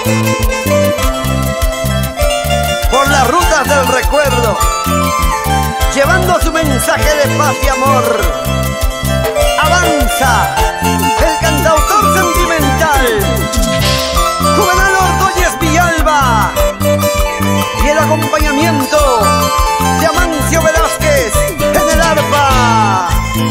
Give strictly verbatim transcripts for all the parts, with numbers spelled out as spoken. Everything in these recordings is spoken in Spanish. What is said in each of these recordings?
por las rutas del recuerdo, llevando su mensaje de paz y amor. Avanza el cantautor sentimental Juvenal Ordóñez Villalba y el acompañamiento de Amancio Velázquez en el arpa.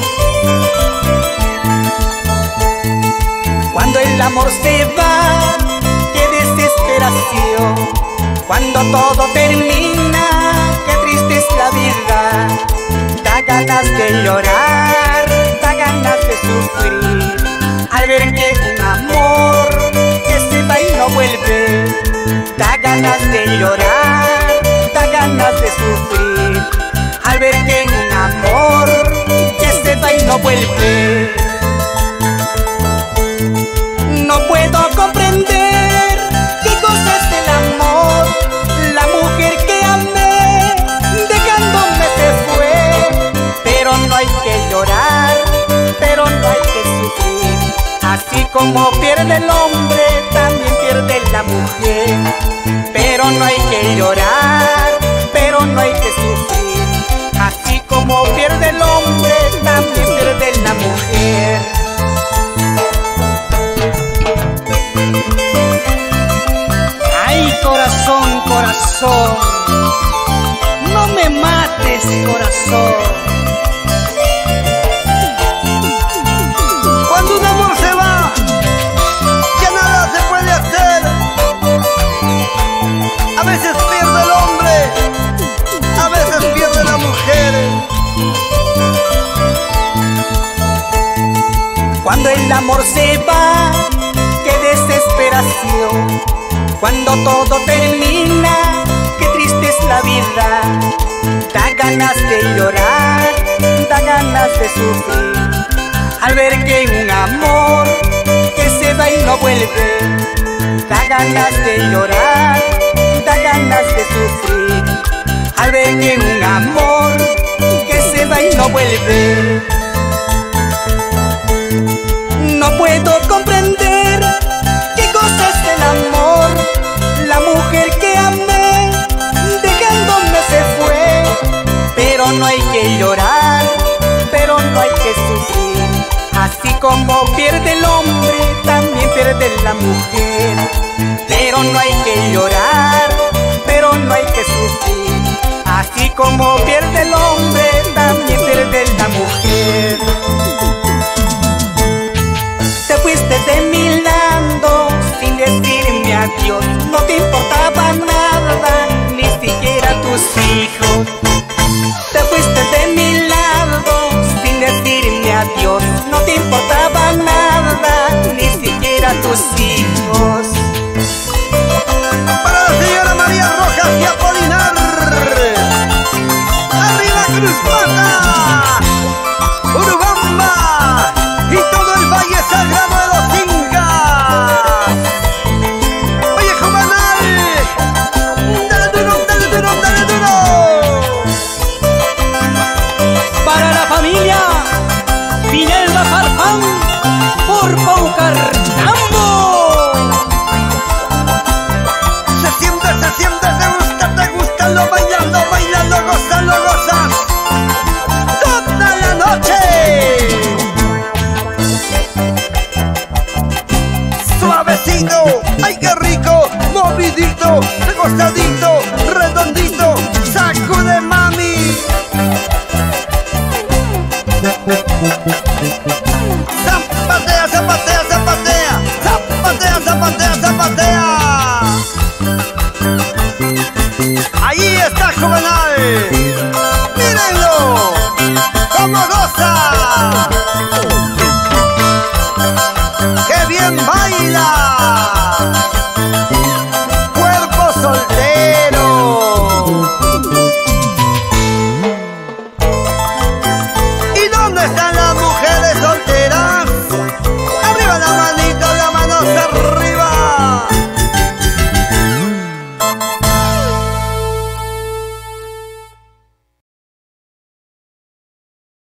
Cuando el amor se va, qué desesperación. Cuando todo termina, qué triste es la vida. Da ganas de llorar, da ganas de sufrir al ver que un amor que se va y no vuelve. Da ganas de llorar, da ganas de sufrir al ver que un amor que se va y no vuelve. No puedo comprender qué cosa es el amor. La mujer que amé dejándome se fue. Pero no hay que llorar, pero no hay que sufrir. Así como pierde el hombre, también pierde la mujer. Pero no hay que llorar, pero no hay que sufrir. Así como pierde el hombre, también pierde la mujer. Ay, corazón, corazón, no me mates, corazón. Cuando un amor se va, ya nada se puede hacer. A veces pierde el hombre, a veces pierde la mujer. Cuando el amor se va, qué desesperación. Cuando todo termina, qué triste es la vida. Da ganas de llorar, da ganas de sufrir al ver que un amor que se va y no vuelve. Da ganas de llorar, da ganas de sufrir al ver que un amor que se va y no vuelve. No puedo comprender qué cosa es el amor. La mujer que amé dejándome se fue. Pero no hay que llorar, pero no hay que sufrir. Así como pierde el hombre, también pierde la mujer. Pero no hay que llorar, pero no hay que sufrir. Así como pierde el hombre, también pierde la mujer. Te fuiste de mi lado sin decirme adiós. No te